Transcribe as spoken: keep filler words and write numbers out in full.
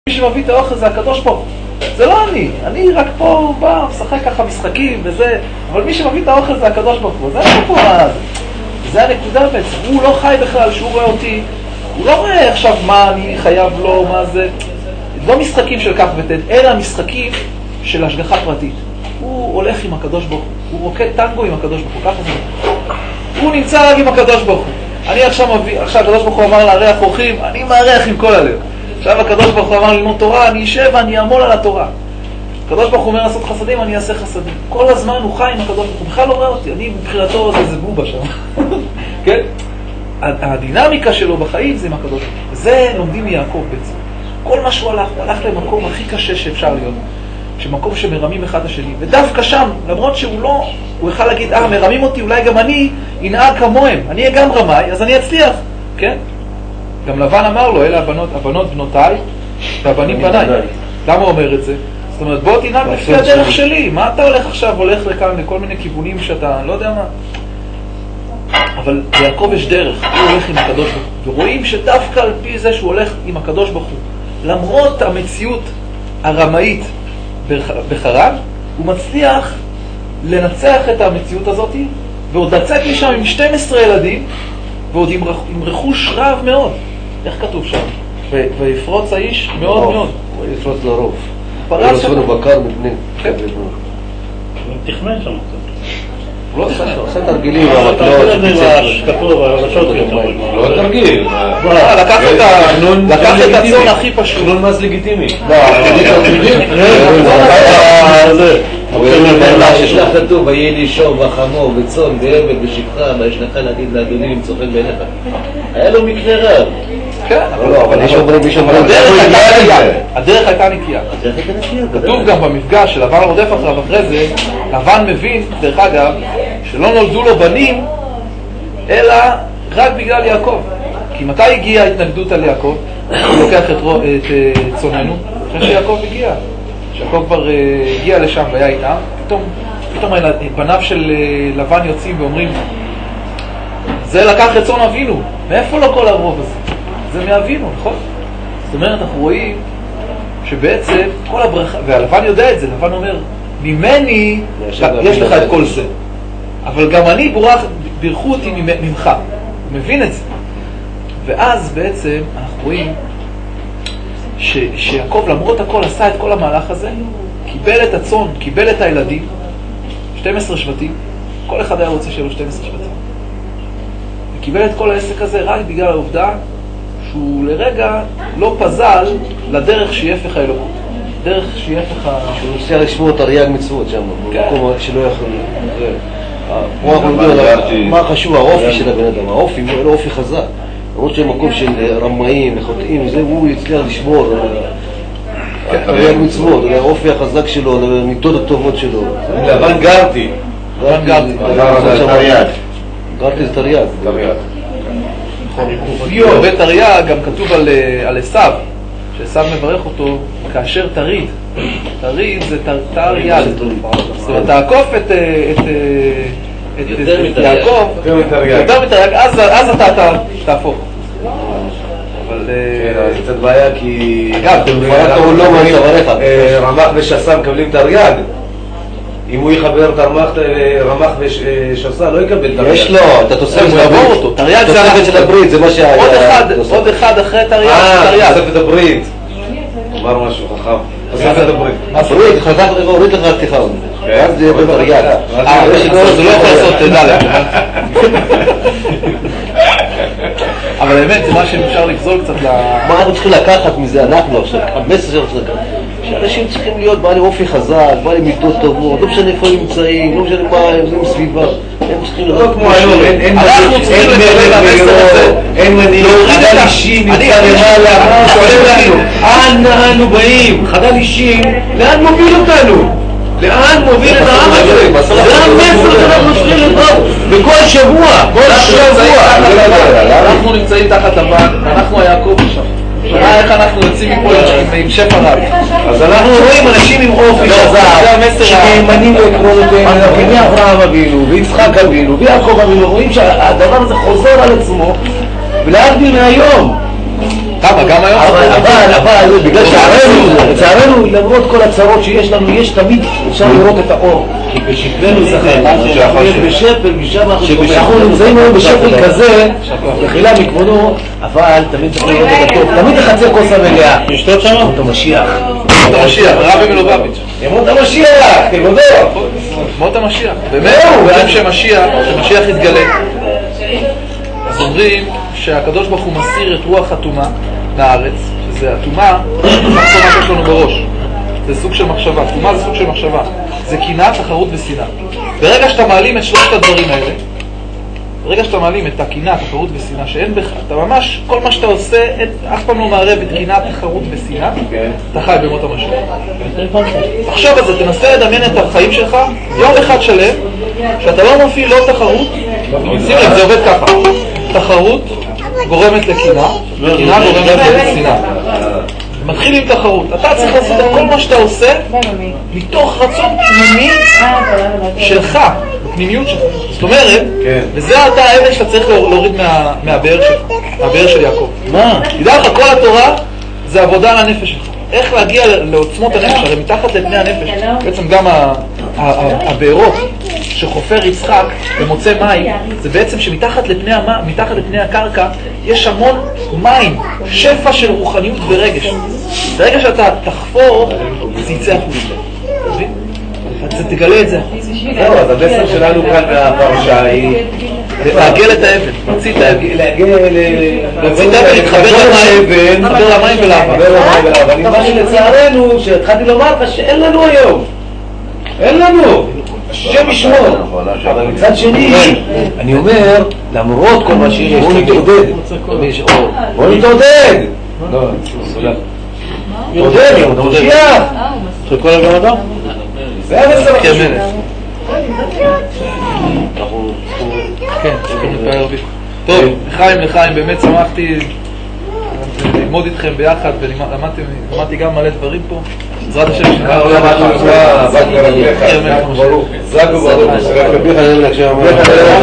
מי שמביא את האוכל זה הקדוש ברוך הוא. זה לא אני, אני רק פה בא, משחק ככה משחקים וזה, אבל מי שמביא את האוכל זה הקדוש ברוך הוא. זה לא פה, זה הנקודה בעצם. הוא לא חי בכלל, שהוא רואה אותי, הוא לא רואה עכשיו מה אני חייב לו, מה זה. לא משחקים של כך ותד, אלא משחקים של השגחה פרטית. הוא הולך עם הקדוש ברוך הוא, הוא רוקד טנגו עם הקדוש ברוך הוא, ככה זה. הוא נמצא רק עם הקדוש ברוך הוא. אני עכשיו מביא, עכשיו הקדוש ברוך הוא אמר לארח אורחים, אני מארח עם כל הלב. עכשיו הקדוש ברוך הוא אמר ללמוד תורה, אני אשב ואני אעמול על התורה. הקדוש ברוך הוא אומר לעשות חסדים, אני אעשה חסדים. כל הזמן הוא חי עם הקדוש ברוך הוא, בכלל לא רואה אותי, אני מבחינתו זה איזה בובה שם. כן? הדינמיקה שלו בחיים זה עם הקדוש ברוך הוא. זה לומדים מיעקב בעצם. כל מה שהוא הלך, הוא הלך למקום הכי קשה שאפשר להיות. שמקום שמרמים אחד השני. ודווקא שם, למרות שהוא לא, הוא יכל להגיד, אה, מרמים אותי, אולי גם אני ינהג כמוהם. אני אהיה גם רמאי, אז אני אצליח. כן? גם לבן אמר לו, אלה הבנות, הבנות בנותיי, והבנים בניי. למה הוא אומר את זה? זאת אומרת, בוא תנהג לפי הדרך שלי. מה אתה הולך עכשיו, הולך לכאן לכל מיני כיוונים שאתה, לא יודע מה. אבל ליעקב יש דרך, הוא הולך עם הקדוש ברוך הוא. ורואים שדווקא על פי זה שהוא הולך עם הקדוש ברוך הוא, למרות המציאות הרמאית בחרן, הוא מצליח לנצח את המציאות הזאת, ועוד לצאת משם עם שנים עשר ילדים, ועוד עם, עם רכוש רב מאוד. איך כתוב שם? ויפרוץ האיש מאוד מאוד. הוא יפרוץ לרוב. פרץ שם. הוא בקר מפנים. כן. הוא תכנן שם קצת. הוא לא תכנן. עושה תרגילים. אבל אתה עושה את זה כתוב, הרשות לא תרגיל. לקח את הצון הכי פשוט. תכנון מס לגיטימי. ששלח כתוב, ויהיה לי שור וחמור וצאן ועבד ושפחה וישלחה להגיד לאדוני אם צוחק בעיניך. היה לו מקרה רב. כן, אבל יש אומרים מישהו הדרך הייתה נקייה. כתוב גם במפגש של לבן רודף אחריו אחרי זה, לבן מבין, דרך אגב, שלא נולדו לו בנים אלא רק בגלל יעקב. כי מתי הגיעה ההתנגדות על יעקב? הוא לוקח את צוננו, אחרי שיעקב הגיע. שיעקב כבר הגיע לשם והיה איתם, פתאום, פתאום בניו של לבן יוצאים ואומרים, זה לקח את צאן אבינו, מאיפה לו כל הרוב הזה? זה מאבינו, נכון? זאת אומרת, אנחנו רואים שבעצם כל הברכה, והלבן יודע את זה, לבן אומר, ממני יש לך את כל זה, אבל גם אני בורח, בירכו אותי ממך, הוא מבין את זה. ואז בעצם אנחנו רואים ש, שיעקב למרות הכל עשה את כל המהלך הזה, קיבל את הצאן, קיבל את הילדים, שנים עשר שבטים, כל אחד היה רוצה שיהיה לו שנים עשר שבטים. וקיבל את כל העסק הזה רק בגלל העובדה שהוא לרגע לא פזל לדרך שהיא הפך האלוקות. דרך שהיא הפך ה... שהוא נוסע לשמור תרי"ג מצוות שם, במקום שלא יכול... פה אנחנו יודעים מה חשוב האופי של הבן אדם, האופי, הוא לא אופי חזק. למרות שמקום של רמאים וחוטאים, זה הוא יצליח לשמור תרי"ג מצוות, האופי החזק שלו, המידות הטובות שלו. לבן גרתי. לבן גרתי. תרי"ג. גרתי זה תרי"ג. תרי"ג. בתרי"ג גם כתוב על עשיו, שעשיו מברך אותו כאשר תריד. תריד זה תרי"ג. זאת אומרת, תעקוף את יעקב, יותר מתרי"ג, אז אתה תהפוך. אבל... זה קצת בעיה כי... אגב, הוא לא מריח עליך. רמ"ח ושס"ה מקבלים תרי"ג. אם הוא יחבר רמ"ח ושס"ה לא יקבל תרי"ג. יש לו, אתה תוספת הוא יעבור אותו. תרי"ג זה תוספת של הברית, זה מה שהיה. עוד אחד אחרי תרי"ג. אה, תוספת הברית. אמר משהו חכם. תוספת הברית. הברית, חזק הוריד לך תיכון. אז זה בתרי"ג. אה, זה לא יכול לעשות ד'. אבל באמת זה מה שאפשר לגזול קצת ל... מה אנחנו צריכים לקחת מזה, אנחנו עכשיו, המסר שאנחנו צריכים לקחת, שאנשים צריכים להיות בעלי אופי חזק, בעלי מידות טובות, לא משנה איפה הם נמצאים, לא משנה מה הם סביבה, הם צריכים לא כמו היום, אנחנו צריכים לקבל המסר הזה, אין מנהיג, חדל אישים נמצא למעלה, שואלים לנו, אנה אנו באים? חדל אישים, לאן מוביל אותנו? לאן מוביל את העם הזה? זה המסר שאנחנו צריכים לדעת בכל שבוע, כל שבוע. אנחנו נמצאים תחת לבן, אנחנו היעקב שם. שמה איך אנחנו יוצאים מפה עם שפע רב. אז אנחנו רואים אנשים עם אופי חזק, שנאמנים לעקרונותיהם, מאברהם אבינו, ויצחק אבינו, ויעקב אבינו, רואים שהדבר הזה חוזר על עצמו, ולהבדיל מהיום. כמה? גם היום? אבל, אבל, בגלל שערנו, לצערנו, למרות כל הצרות שיש לנו, יש תמיד אפשר לראות את האור. כי בשפלנו זכר, יש בשפל, משם אנחנו נמצאים היום בשפל כזה, בחילה מכבונו, אבל תמיד צריך לראות את הטוב, תמיד לחצר כוס המלאה. לשתות שם? ימות המשיח. ימות המשיח, רבי מלובביץ'. ימות המשיח, תבודו. ימות המשיח. באמת, אומרים שמשיח, שמשיח יתגלה. אז אומרים שהקדוש ברוך הוא מסיר את רוח הטומאה מהארץ, שזה הטומאה, זה מה שיש לנו בראש. זה סוג של מחשבה, טומאה זה סוג של מחשבה. זה קנאה, תחרות ושנאה. ברגע שאתה מעלים את שלושת הדברים האלה, ברגע שאתה מעלים את הקנאה, תחרות ושנאה, שאין בך, אתה ממש, כל מה שאתה עושה, את, אף פעם לא מערב את קנאה, תחרות ושנאה, אתה חי בימות המשיח. עכשיו אז תנסה לדמיין את החיים שלך, יום אחד שלם, שאתה לא מפעיל לא תחרות, שים לב, זה עובד ככה, תחרות גורמת לקנאה, וקנאה גורמת לשנאה. מתחיל עם תחרות, אתה צריך לעשות את כל מה שאתה עושה מתוך רצון פנימי שלך, פנימיות שלך. זאת אומרת, וזה אתה האבן שאתה צריך להוריד מהבאר שלך, מהבאר של יעקב. מה? תדע לך, כל התורה זה עבודה על הנפש שלך. איך להגיע לעוצמות הנפש, הרי מתחת לפני הנפש, בעצם גם הבארות שחופר יצחק ומוצא מים, זה בעצם שמתחת לפני, מתחת לפני הקרקע יש המון מים, שפע של רוחניות ורגש. ברגע שאתה תחפור, זה יצא החוצה. אתה תגלה את זה. זהו, אז המסר שלנו כאן מהפרשה היא לעגל את האבן, להוציא את האבן. להגיע להוציא את האבן, להתחבר למים, להתחבר למים ולאבן. אני אומר שלצערנו, שהתחלתי לומר לך שאין לנו היום. אין לנו. השם ישמור. אבל מצד שני, אני אומר, למרות כל מה שיש, בואו נתעודד. בואו נתעודד. נתעודד, נתעודד. חלקו לגמרי אדם? זה המסר החשוב. כן, טוב, לחיים, לחיים, באמת שמחתי ללמוד איתכם ביחד, ולמדתי גם מלא דברים פה. בעזרת השם שנראה עולם זק וברוך, זק וברוך,